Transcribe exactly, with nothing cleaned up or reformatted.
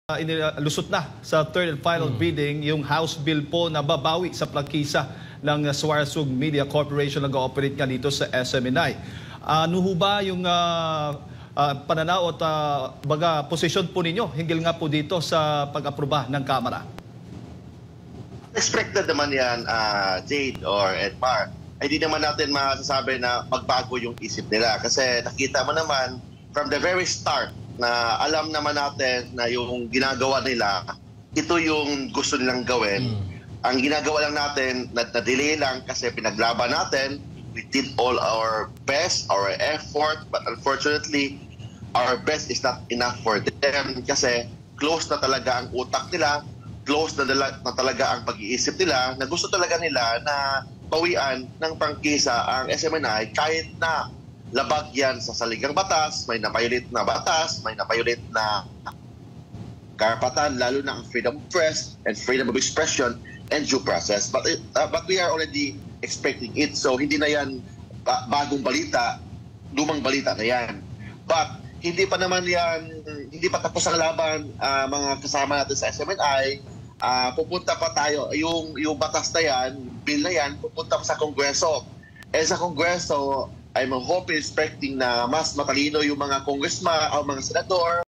Uh, inilusot na sa third and final hmm. reading yung House Bill po na babawi sa prangkisa ng Suarezug Media Corporation na nag-ooperate nga dito sa S M N I. Ano uh, ba yung uh, uh, pananaw at uh, baga posisyon po ninyo hinggil nga po dito sa pag-aproba ng Kamara? Expected naman yan, uh, Jade or Edmar. Hindi naman natin masasabi na magbago yung isip nila kasi nakita mo naman from the very start na alam naman natin na yung ginagawa nila, ito yung gusto nilang gawin. Mm. Ang ginagawa lang natin, na-delay lang kasi pinaglaban natin. We did all our best, our effort, but unfortunately, our best is not enough for them kasi close na talaga ang utak nila, close na, na talaga ang pag-iisip nila, na gusto talaga nila na pawian ng prangkisa ang S M N I kahit na labag yan sa saligang batas, may napayulit na batas, may napayulit na karapatan, lalo na ang freedom of press and freedom of expression and due process. But, uh, but we are already expecting it. So hindi na yan ba bagong balita, lumang balita na yan. But hindi pa naman yan, hindi pa tapos ang laban, uh, mga kasama natin sa S M N I. Uh, pupunta pa tayo, yung, yung batas na yan, bill na yan, pupunta pa sa Kongreso. Eh sa Kongreso, I'm hoping, expecting na mas matalino yung mga congressman o mga senador